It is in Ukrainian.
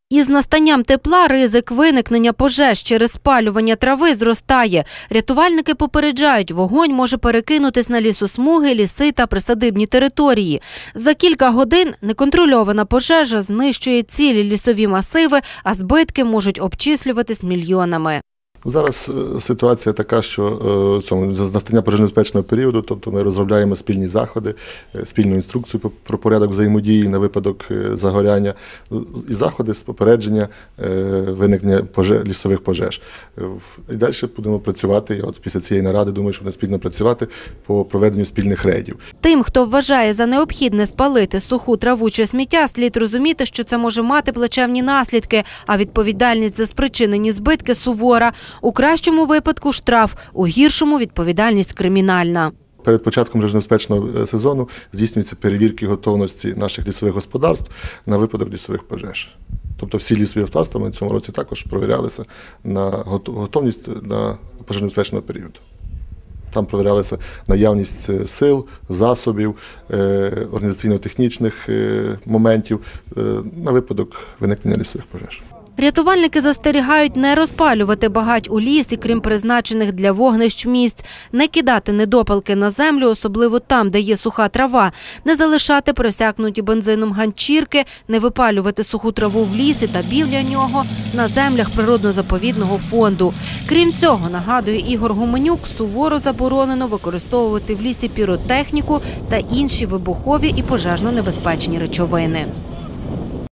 Із настанням тепла ризик виникнення пожеж через спалювання трави зростає. Рятувальники попереджають, вогонь може перекинутись на лісосмуги, ліси та присадибні території. За кілька годин неконтрольована пожежа знищує цілі лісові масиви, а збитки можуть обчислюватись мільйонами. Зараз ситуація така, що з настання пожежонебезпечного періоду, тобто ми розробляємо спільні заходи, спільну інструкцію про порядок взаємодії на випадок загоряння і заходи з попередження виникнення лісових пожеж. І далі будемо працювати, я після цієї наради думаю, що будемо спільно працювати по проведенню спільних рейдів. Тим, хто вважає за необхідне спалити суху траву чи сміття, слід розуміти, що це може мати плачевні наслідки, а відповідальність за спричинені збитки сувора. У кращому випадку – штраф, у гіршому – відповідальність кримінальна. Перед початком пожежонебезпечного сезону здійснюються перевірки готовності наших лісових господарств на випадок лісових пожеж. Тобто всі лісові господарства ми в цьому році також провірялися на готовність на пожежонебезпечного періоду. Там провірялися наявність сил, засобів, організаційно-технічних моментів на випадок виникнення лісових пожеж. Рятувальники застерігають не розпалювати багать у лісі, крім призначених для вогнищ місць, не кидати недопалки на землю, особливо там, де є суха трава, не залишати просякнуті бензином ганчірки, не випалювати суху траву в лісі та біля нього на землях природно-заповідного фонду. Крім цього, нагадує Ігор Гуменюк, суворо заборонено використовувати в лісі піротехніку та інші вибухові і пожежно-небезпечні речовини.